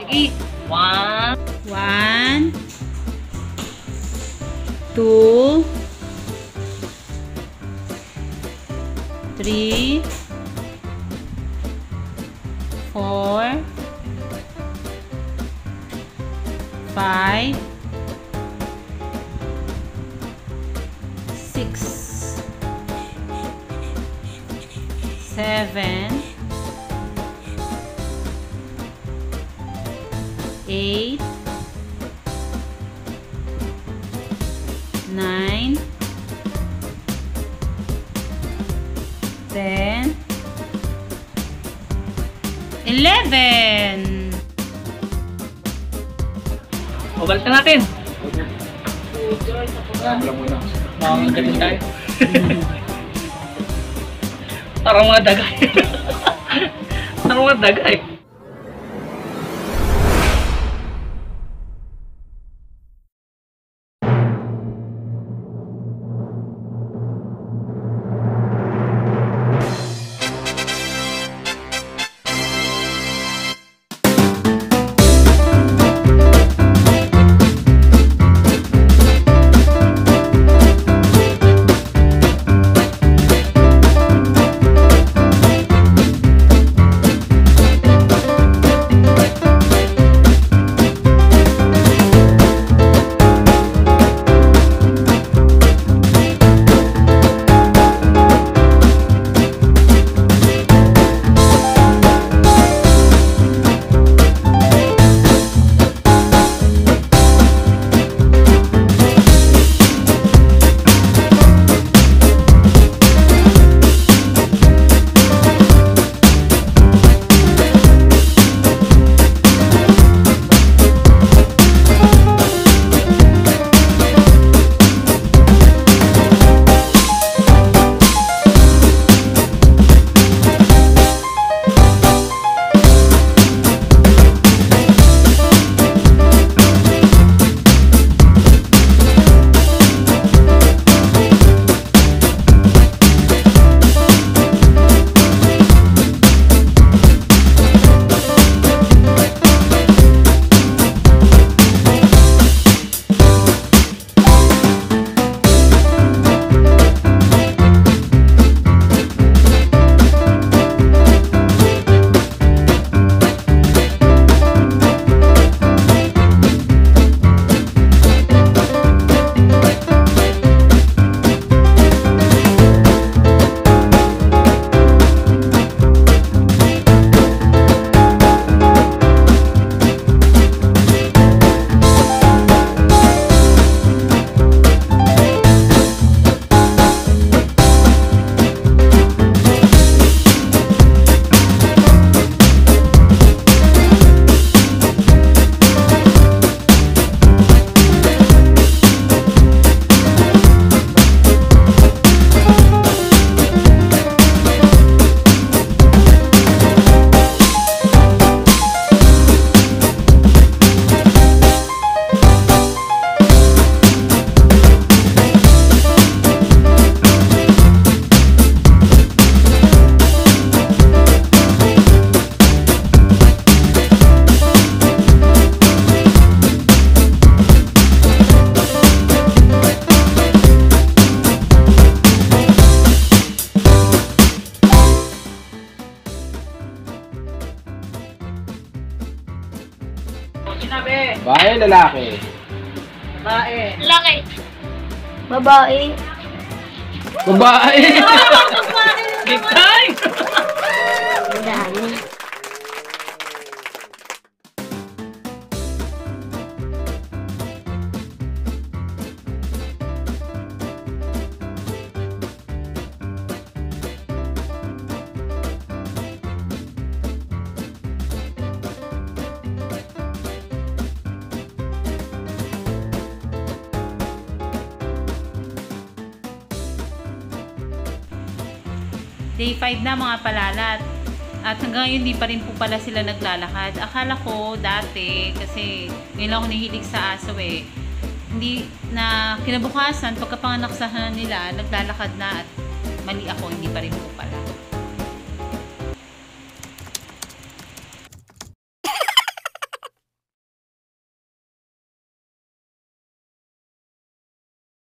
Sige. 1, 1, 2, 3, 4, 5, 6, 7, 8, 9, 10, 11. O, balik na natin. Makakagaling tayo. Parang mga dagay. Parang mga dagay. Sinabi. Babae, lalaki. Babae. Lalaki. Babae. Babae! Big time! Ang dami. Day 5 na mga palalat. At hanggang ngayon, di pa rin po pala sila naglalakad. Akala ko dati, kasi ngayon lang ako nahilig sa aso eh. Hindi na kinabukasan, pagkapanganak sa nila, naglalakad na at mali ako, hindi pa rin po pala.